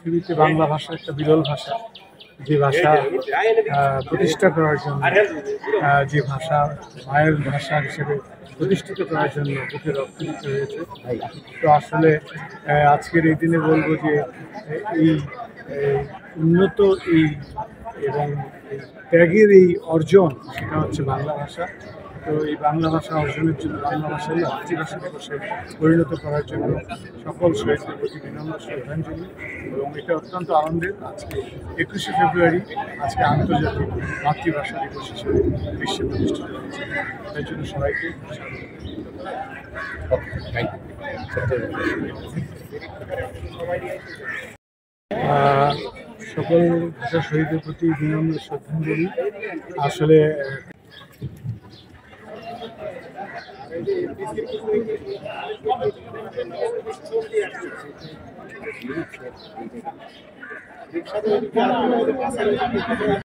পৃথিবীতে বাংলা ভাষা একটা বিরল ভাষা, যে ভাষা প্রতিষ্ঠা করার জন্য, যে ভাষা মায়ের ভাষা হিসেবে প্রতিষ্ঠিত করার জন্য বুকে রক্ত দিতে হয়েছে। তো আসলে আজকের এই দিনে বলবো যে এই উন্নত এই এবং ত্যাগের এই অর্জন, সেটা হচ্ছে বাংলা ভাষা। তো এই বাংলা ভাষা অর্জনের জন্য, বাংলা ভাষাকে মাতৃভাষা দিবসে পরিণত করার জন্য সকল শহীদদের প্রতি বিনম্র শ্রদ্ধাঞ্জলি। এবং এটা অত্যন্ত আনন্দের, আজকে 21শে ফেব্রুয়ারি, আজকে আন্তর্জাতিক মাতৃভাষা দিবস হিসেবে বিশ্বে প্রতিষ্ঠিত হয়েছে। তাই জন্য সবাইকে সকল ভাষা শহীদদের প্রতি বিনম্র শ্রদ্ধাঞ্জলি। আসলে